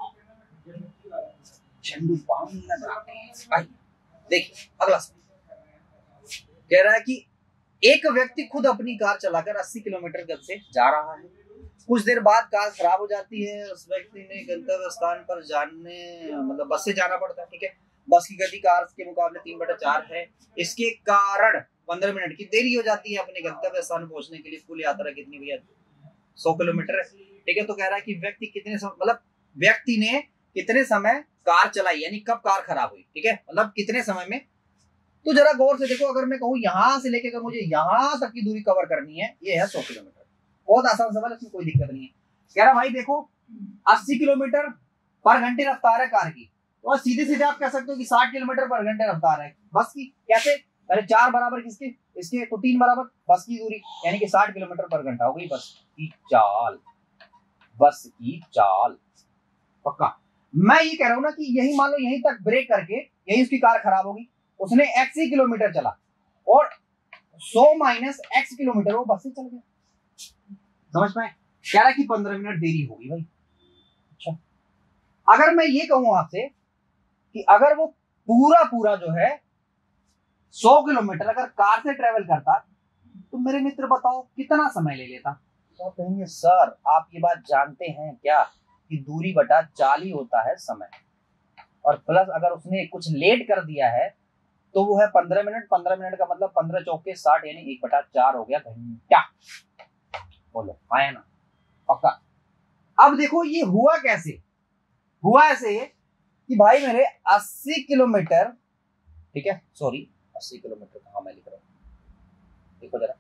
झंडू बाम लगा। देखिए अगला सवाल कह रहा है कि एक व्यक्ति खुद अपनी कार चलाकर अस्सी किलोमीटर गति से जा रहा है, कुछ देर बाद कार खराब हो जाती है, उस व्यक्ति ने गंतव्य स्थान पर जाने मतलब बस से जाना पड़ता है, ठीक है। बस की गति कार के मुकाबले तीन बटा चार है। इसके कारण पंद्रह मिनट की देरी हो जाती है अपने गंतव्य स्थान पहुंचने के लिए। कुल यात्रा कितनी भैया? सौ किलोमीटर है। ठीक है, तो कह रहा है कि व्यक्ति कितने समय, मतलब व्यक्ति ने कितने समय कार चलाई, यानी कब कार खराब हुई। ठीक है, मतलब कितने समय में। तो जरा गौर से देखो, अगर मैं कहूँ यहां से लेके अगर मुझे यहां तक की दूरी कवर करनी है, ये है सौ किलोमीटर। बहुत आसान सवाल है, इसमें कोई दिक्कत नहीं है। कह रहा भाई देखो अस्सी किलोमीटर पर घंटे रफ्तार है कार की, तो सीधे सीधे आप कह सकते हो कि साठ किलोमीटर पर घंटे रफ्तार है बस की। कैसे? अरे चार बराबर किसके? इसके, तो तीन बराबर बस की दूरी, यानी कि साठ किलोमीटर पर घंटा हो गई बस की चाल। बस की चाल पक्का। मैं ये कह रहा हूं ना कि यही मान लो यहीं तक ब्रेक करके यही उसकी कार खराब होगी, उसने एक्स ही किलोमीटर चला और सौ माइनस एक्स किलोमीटर वो बस से चल गया। समझ पाए? कह रहा है कि पंद्रह मिनट देरी होगी भाई। अच्छा, अगर मैं ये कहूं आपसे कि अगर वो पूरा पूरा जो है सौ किलोमीटर अगर कार से ट्रेवल करता, तो मेरे मित्र बताओ कितना समय ले लेता? तो आप कहेंगे सर आप ये बात जानते हैं क्या कि दूरी बटा चाल ही होता है समय, और प्लस अगर उसने कुछ लेट कर दिया है तो वो है पंद्रह मिनट। पंद्रह मिनट का मतलब पंद्रह चौके साठ, यानी एक बटा चार हो गया घंटा। बोलो आया ना? पक्का। अब देखो ये हुआ कैसे? हुआ ऐसे कि भाई मेरे अस्सी किलोमीटर, ठीक है सॉरी अस्सी किलोमीटर कहां मैं लिख रहा हूं, देखो जरा,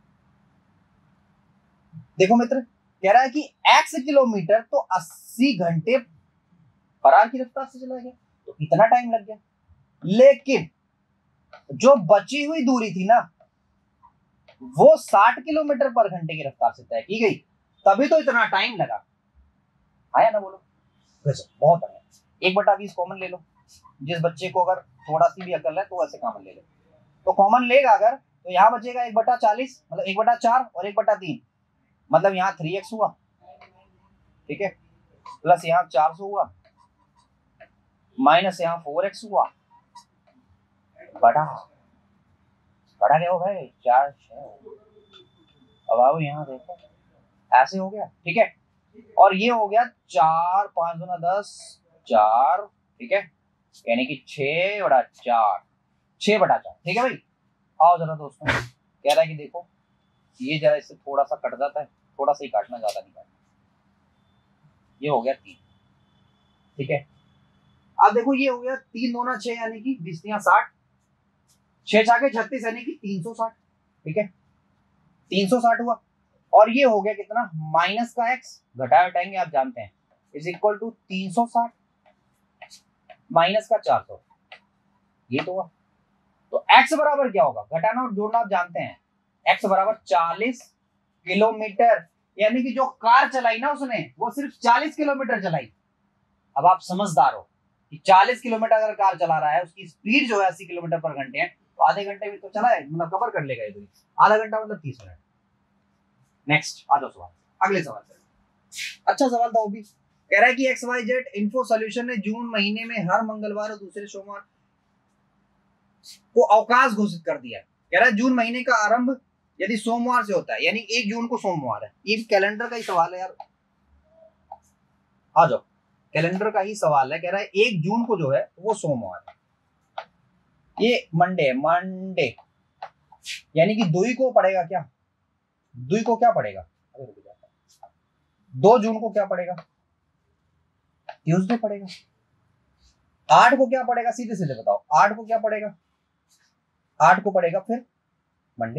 देखो मित्र, कह रहा है कि एक्स किलोमीटर तो अस्सी घंटे पर आवर की रफ्तार से चला गया, तो इतना टाइम लग गया। लेकिन जो बची हुई दूरी थी ना वो साठ किलोमीटर पर घंटे की रफ्तार से तय की गई, तभी तो इतना टाइम लगा। आया ना? बोलो बहुत है। एक बटा बीस कॉमन ले लो, जिस बच्चे को अगर थोड़ा सी भी अकल है तो वैसे कॉमन ले लो। तो कॉमन लेगा अगर, तो यहाँ बचेगा एक बटा चालीस, मतलब एक बटा चार और एक बटा तीन, मतलब यहाँ थ्री एक्स हुआ। ठीक है, प्लस यहाँ चार सौ हुआ, माइनस यहाँ फोर एक्स हुआ, बड़ा बड़ा क्या हो भाई? चार छह। अब आओ यहाँ देखो, ऐसे हो गया। ठीक है, और ये हो गया चार, पांच गुना दस, चार। ठीक है, यानी कि छह बटा चार, छह बटा चार। ठीक है भाई, आओ जरा दोस्तों। कह रहा है कि देखो ये जरा इससे थोड़ा सा कट जाता है, थोड़ा सा ही काटना, ज्यादा नहीं काटना। ये हो गया तीन। ठीक है, अब देखो ये हो गया तीन दोना छह, यानी कि बीस तिया साठ, छह छाके छत्तीस, यानी कि तीन सौ साठ। ठीक है, तीन सौ साठ हुआ। और ये हो गया कितना? माइनस का एक्स, घटाए हटाएंगे आप जानते हैं, इज इक्वल टू तीन सौ साठ माइनस का चार सौ, ये तो हुआ। तो एक्स बराबर क्या होगा? घटाना और जोड़ना आप जानते हैं। एक्स बराबर चालीस किलोमीटर, यानी कि जो कार चलाई ना उसने वो सिर्फ चालीस किलोमीटर चलाई। अब आप समझदार हो कि चालीस किलोमीटर अगर कार चला रहा है, उसकी स्पीड जो है अस्सी किलोमीटर पर घंटे है, तो आधे घंटे में तो चला है, मतलब कवर कर लेगा ये। आधा घंटा मतलब तीस मिनट। नेक्स्ट आ जाओ सवाल, अगले सवाल से। अच्छा सवाल था वो भी। कह रहा है कि X Y Z info solution ने जून महीने में हर मंगलवार और दूसरे सोमवार को अवकाश घोषित कर दिया। कह रहा है जून महीने का आरंभ यदि सोमवार से होता है, यानी एक जून को सोमवार है। ये कैलेंडर का ही सवाल है यार, आ जाओ, कैलेंडर का ही सवाल है। कह रहा है एक जून को जो है वो सोमवार है, ये मंडे है, मंडे, यानी कि दुई को पड़ेगा क्या? दुई को क्या पड़ेगा? दो जून को क्या पड़ेगा? ट्यूसडे पड़ेगा। आठ को क्या पड़ेगा? सीधे सीधे बताओ, आठ को क्या पड़ेगा? आठ को पड़ेगा फिर मंडे।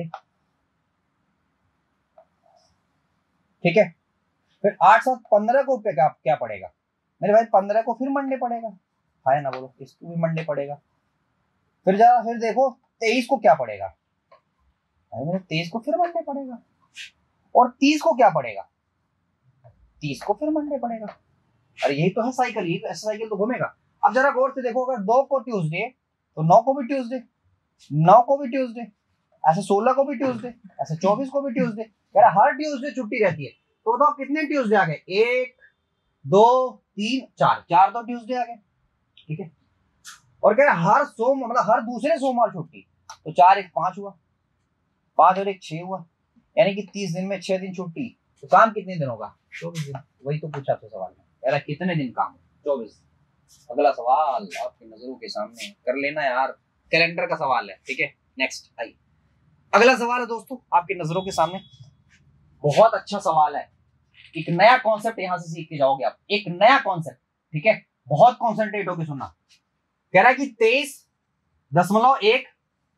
ठीक है, फिर आठ सात पंद्रह को क्या क्या पड़ेगा मेरे भाई? पंद्रह को फिर मंडे पड़ेगा, है ना? बोलो, इसको भी मंडे पड़ेगा। फिर जरा फिर देखो तेईस को क्या पड़ेगा? अरे मेरे तेईस को फिर मंडे पड़ेगा। और तीस को क्या पड़ेगा? तीस को फिर मंडे पड़ेगा। अरे यही तो है साइकिल, यही तो ऐसा साइकिल तो घूमेगा। अब जरा गौर से देखो, अगर दो को ट्यूसडे तो नौ को भी ट्यूसडे, नौ को भी ट्यूसडे, ऐसे सोलह को भी ट्यूसडे, ऐसे चौबीस को भी ट्यूसडे। यार हर ट्यूसडे छुट्टी रहती है, तो बताओ कितने ट्यूसडे आ गए? एक, दो, तीन, चार, चार तो ट्यूसडे आ गए। ठीक है, और कह रहा हर सोम मतलब हर दूसरे सोमवार छुट्टी, तो चार एक पांच हुआ, पांच और एक छह हुआ, यानी कि तीस दिन में छह दिन छुट्टी, तो काम कितने दिन होगा? चौबीस दिन। वही तो पूछा था सवाल में, यार कितने दिन काम? चौबीस। अगला सवाल आपकी नजरों के सामने, कर लेना यार, कैलेंडर का सवाल है, ठीक है। नेक्स्ट आइए, अगला सवाल है दोस्तों आपकी नजरों के सामने, बहुत अच्छा सवाल है, एक नया कॉन्सेप्ट यहां से सीख के जाओगे आप, एक नया कॉन्सेप्ट, ठीक है। बहुत कॉन्सेंट्रेट होकर सुनना। कह रहा है कि तेईस दशमलव एक,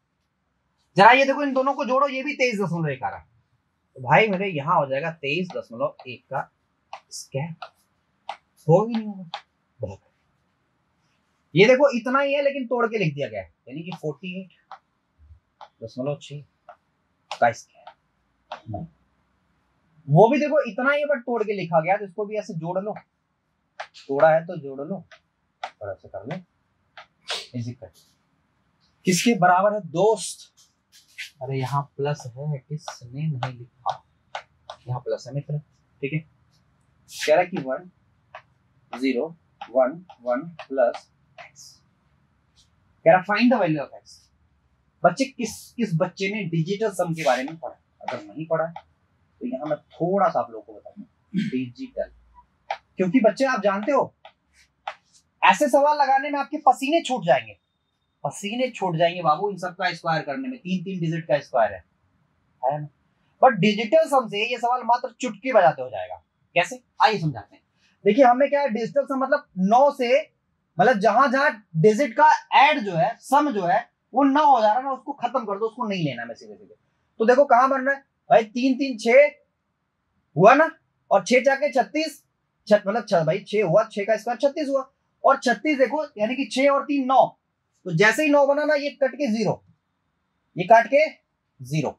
जरा ये देखो इन दोनों को जोड़ो, ये भी तेईस दशमलव एक आ रहा है, तो भाई मेरे यहां हो जाएगा तेईस दशमलव एक का स्क्वायर, हो ही नहीं होगा बहुत। ये देखो इतना ही है लेकिन तोड़ के लिख दिया गया है, यानी कि फोर्टी एट दशमलव छह का स्क्वायर, वो भी देखो इतना ही है बट तोड़ के लिखा गया, तो इसको भी ऐसे जोड़ लो, तोड़ा है तो जोड़ लो और ऐसे कर लो, इजी कर। किसके बराबर है दोस्त? अरे यहाँ प्लस है, किसने नहीं लिखा, यहाँ प्लस है मित्र, ठीक है। कह रहा है कि one zero one one plus X, कह रहा find the value of X. बच्चे किस किस बच्चे ने डिजिटल सम के बारे में पढ़ा? अगर नहीं पढ़ा है तो यहाँ मैं थोड़ा सा आप लोगों को बताऊंगा डिजिटल, क्योंकि बच्चे आप जानते हो ऐसे सवाल लगाने में आपके पसीने छूट जाएंगे, पसीने छूट जाएंगे बाबू, इन सब का स्क्वायर करने में, तीन तीन डिजिट का स्क्वायर है, है ना। बट डिजिटल सम से ये सवाल मात्र चुटकी बजाते हो जाएगा। कैसे? आइए समझाते हैं। देखिए हमें क्या है, डिजिटल सम मतलब नौ से, मतलब जहां जहां डिजिट का ऐड जो है, सम जो है वो नौ हो जा रहा है ना, उसको खत्म कर दो, उसको नहीं लेना है सीधे सीधे। तो देखो कहां बन रहा है भाई, तीन तीन छह हुआ ना, और छह जाके छत्तीस, मतलब छ, भाई छह हुआ, छह का स्क्वायर छत्तीस हुआ, और छत्तीस देखो यानी कि छह और तीन नौ, तो जैसे ही नौ बना ना, ये कट के जीरो, ये काट के जीरो,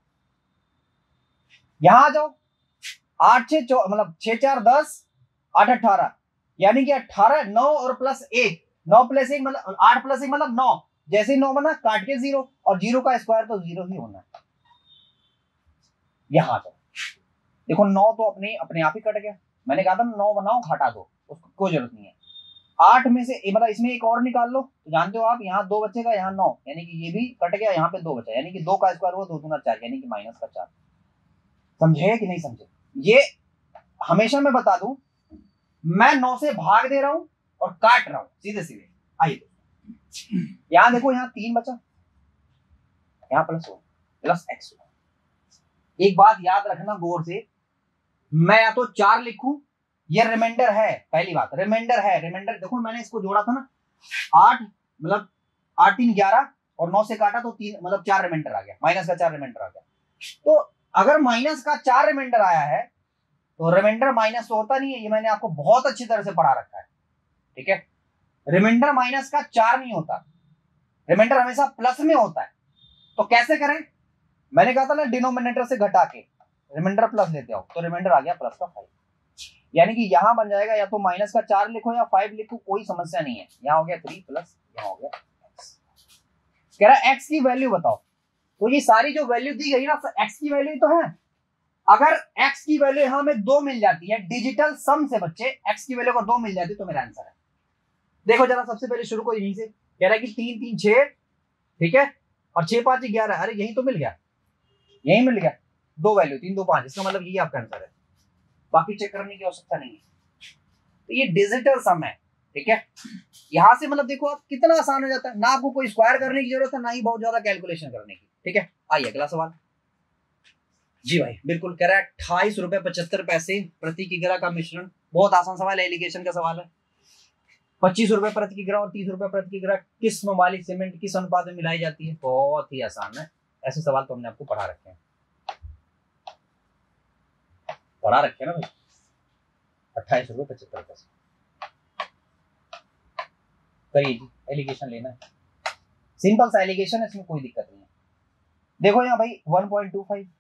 यहां आ जाओ, आठ छह मतलब छह चार दस, आठ अठारह, यानी कि अठारह, नौ और प्लस एक, नौ प्लस एक मतलब आठ प्लस एक मतलब नौ, जैसे ही नौ बना काट के जीरो, और जीरो का स्क्वायर तो जीरो ही होना है। यहां आ जाओ, देखो नौ तो अपने अपने आप ही कट गया, मैंने कहा था नौ बनाओ हटा दो, उसको कोई जरूरत नहीं है। आठ में से मतलब इसमें एक और निकाल लो, तो जानते हो आप यहाँ दो बचेगा, यहाँ नौ, यानी कि ये भी कट गया, यहाँ पे दो बचा, यानी कि दो का स्क्वायर हुआ दो दूना चार, यानी कि माइनस का चार। समझे कि नहीं समझे? ये हमेशा मैं बता दूं, मैं नौ से भाग दे रहा हूं और काट रहा हूं सीधे सीधे। आइए यहां देखो, यहाँ तीन बचा, यहाँ प्लस हुआ, प्लस एक्स हुआ। एक बात याद रखना गौर से, मैं या तो चार लिखूं, ये रिमाइंडर है, पहली बात रिमाइंडर है, रिमाइंडर देखो मैंने इसको जोड़ा था ना, आठ मतलब आठ तीन ग्यारह, और नौ से काटा तो तीन मतलब चार रिमाइंडर आ गया, माइनस का चार रिमाइंडर आ गया। तो अगर माइनस का चार रिमाइंडर आया है तो रिमाइंडर माइनस तो होता नहीं है, ये मैंने आपको बहुत अच्छी तरह से पढ़ा रखा है, ठीक है। रिमाइंडर माइनस का चार नहीं होता, रिमाइंडर हमेशा प्लस में होता है। तो कैसे करें? मैंने कहा था ना, डिनोमिनेटर से घटा के रिमाइंडर प्लस लेते हो, तो रिमाइंडर आ गया प्लस का फाइव, यानी कि यहां बन जाएगा या तो माइनस का चार लिखो या फाइव लिखो, कोई समस्या नहीं है। यहां हो गया थ्री प्लस, यहां हो गया एक्स। कह रहा है एक्स की वैल्यू बताओ, तो ये सारी जो वैल्यू दी गई ना, एक्स की वैल्यू तो है। अगर x की वैल्यू यहां में दो मिल जाती है, डिजिटल सम से बच्चे x की वैल्यू को दो मिल जाती है, तो मेरा आंसर है। देखो जरा सबसे पहले शुरू को यहीं से, कह रहा है कि तीन तीन छह, ठीक है, और छह पांच ग्यारह, अरे यही तो मिल गया, यही मिल गया, दो वैल्यू तीन दो पांच, इसका मतलब यही आपका आंसर है, बाकी चेक करने की आवश्यकता नहीं है। तो ये डिजिटल सम है, ठीक है। यहां से मतलब देखो आप कितना आसान हो जाता है, ना आपको कोई स्क्वायर करने की जरूरत है, ना ही बहुत ज्यादा कैलकुलेशन करने की, ठीक है। आइए अगला सवाल। जी भाई बिल्कुल, कह रहा है अट्ठाईस रुपए पचहत्तर पैसे प्रति किग्रा का मिश्रण, बहुत आसान सवाल है, एलिगेशन का सवाल है। पच्चीस रुपए प्रति किग्रा और तीस रुपए प्रति किग्रा किस ममालिक सीमेंट किस अनुपात में मिलाई जाती है? बहुत ही आसान है, ऐसे सवाल तो हमने आपको पढ़ा रखे हैं, पढ़ा रखे हैं ना भाई। अट्ठाईस रुपए पचहत्तर पैसे करिए जी, एलिगेशन लेना है, सिंपल सा एलिगेशन है, इसमें कोई दिक्कत नहीं है। देखो यहाँ भाई one point two five,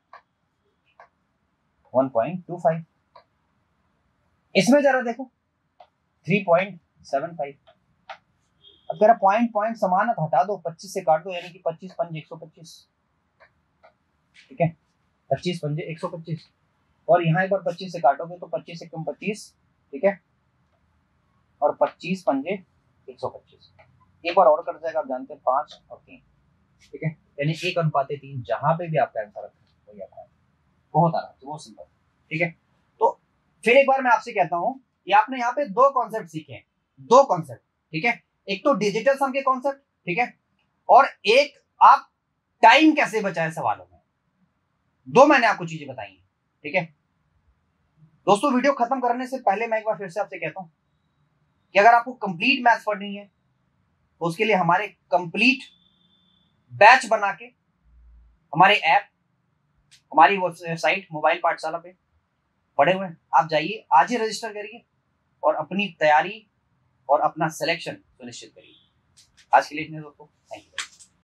one point two five, इसमें जरा देखो थ्री पॉइंट सेवन फाइव। अब तेरा पॉइंट पॉइंट समान है तो हटा दो, पच्चीस से काट दो, यानी कि पच्चीस पंजे एक सौ पच्चीस, ठीक है, पच्चीस पंजे एक सौ पच्चीस, और यहाँ एक बार पच्चीस से काटोगे तो पच्चीस से कम पच्चीस, ठीक है, और पच्चीस पंजे एक सौ पच्चीस, एक बार और कट जाएगा, आप जानते हैं पांच और तीन, ठीक है, यानी एक अनुपात तीन, जहां पे भी आपका आंसर रखें वही आता है, बहुत आराम से, बहुत सिंपल, ठीक है। तो फिर एक बार मैं आपसे कहता हूं कि आपने यहाँ पे दो कॉन्सेप्ट सीखे हैं, दो कॉन्सेप्ट, ठीक है, एक तो डिजिटल सम के कॉन्सेप्ट, ठीक है, और एक आप टाइम कैसे बचाएं सवालों में। दो मैंने आपको चीजें बताई हैं, ठीक है। दोस्तों वीडियो खत्म करने से पहले मैं एक बार फिर से आपसे कहता हूं कि अगर आपको कंप्लीट मैथ्स पढ़नी है तो उसके लिए हमारे कंप्लीट बैच बना के हमारे ऐप, हमारी वेबसाइट मोबाइल पाठशाला पे पढ़े हुए हैं। आप जाइए, आज ही रजिस्टर करिए और अपनी तैयारी और अपना सिलेक्शन सुनिश्चित करिए। आज के लिए इतने दोस्तों।